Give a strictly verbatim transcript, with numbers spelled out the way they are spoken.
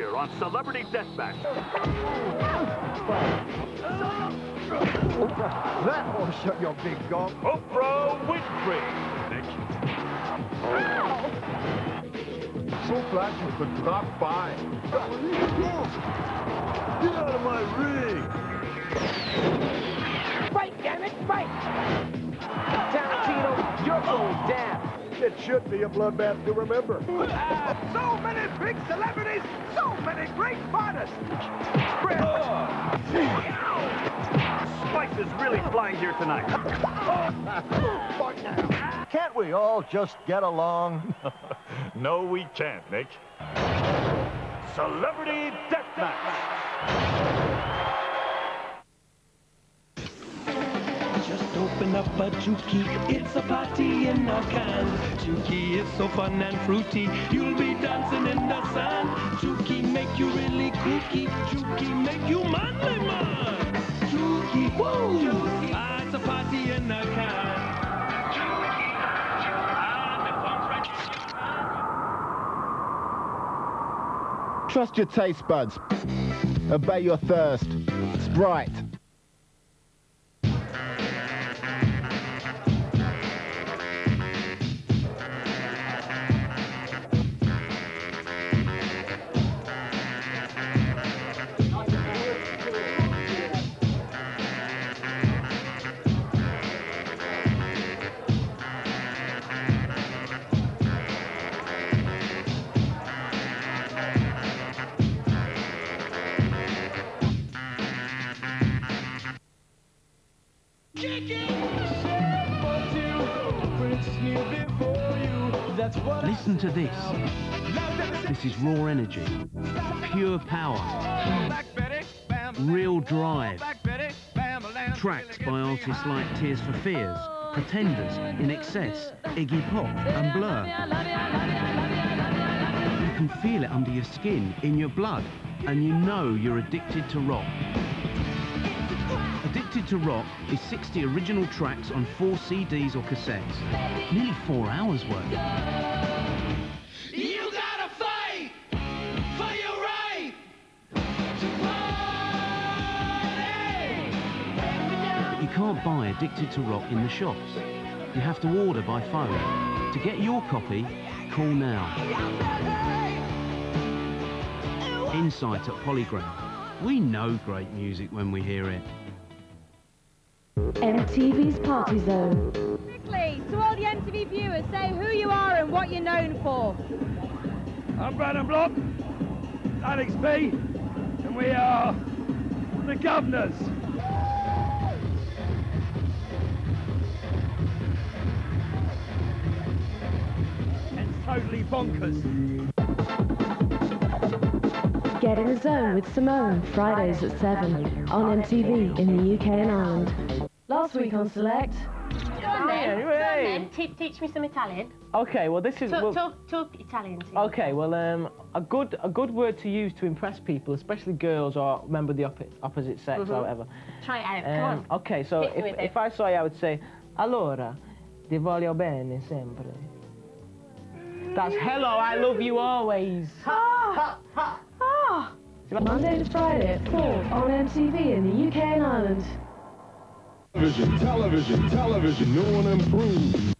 here on Celebrity Deathmatch. That will shut your big gulp. Oprah Winfrey. So glad you could drop by. Get out of my ring! Fight, damn it, fight! Tarantino, you're going down. It should be a bloodbath to remember. Ah, so many big celebrities, so many great fighters. Spice is really flying here tonight. Can't we all just get along? No, we can't, Nick. Celebrity Deathmatch. Just open up a Jooky, it's a party in a can. Jooky is so fun and fruity, you'll be dancing in the sand. Jooky make you really kooky, Jooky make you manly man. Jooky, woo! Jooky. Ah, it's a party in a can. Trust your taste buds. Obey your thirst. Sprite. Listen to this. This is raw energy, pure power, real drive. Tracks by artists like Tears for Fears, Pretenders, In Excess, Iggy Pop and Blur. You can feel it under your skin, in your blood, and you know you're addicted to rock. Addicted to Rock is sixty original tracks on four C Ds or cassettes. Nearly four hours worth. You gotta fight for your right to party. But you can't buy Addicted to Rock in the shops. You have to order by phone. To get your copy, call now. Insight at Polygram. We know great music when we hear it. M T V's Party Zone. Quickly, to all the M T V viewers, say who you are and what you're known for. I'm Brandon Block, Alex B, and we are the Governors. It's totally bonkers. Get in the Zone with Simone, Fridays at seven, on M T V in the U K and Ireland. Last week on Select. Go on then, go on then. Te teach me some Italian. Okay, well this is... Talk, well, talk, talk Italian to me. Okay, well um, a good a good word to use to impress people, especially girls or member of the oppo opposite sex Mm-hmm. or whatever. Try it out, Um, come on. Okay, so Hit me if, with it. if I saw you, I would say, allora, ti voglio bene sempre. That's hello, I love you always. Oh. Oh. Monday to Friday at four on M T V in the U K and Ireland. Television, television, television, no one improves.